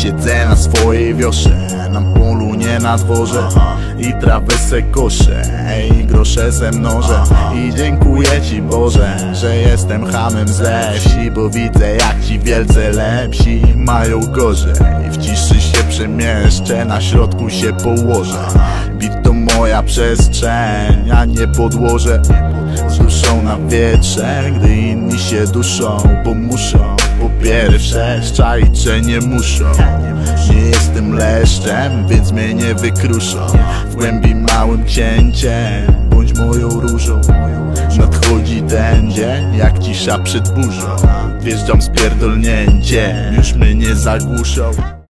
siedzę na swojej wiosze, na polu, nie na dworze, i trawę se koszę, i grosze se mnożę. I dziękuję Ci Boże, że jestem hamem ze wsi, bo widzę jak ci wielce lepsi mają gorzej. W ciszy się przemieszczę, na środku się położę. Bit to moja przestrzeń, a nie podłoże. Z duszą na wietrze, gdy inni się duszą, bo muszą. Po pierwsze, czaić, że nie muszą. Nie jestem leszczem, więc mnie nie wykruszą. W głębi małym cięciem, bądź moją różą. Nadchodzi ten dzień, jak cisza przed burzą. Wjeżdżam z pierdolnięciem, już mnie nie zagłuszą.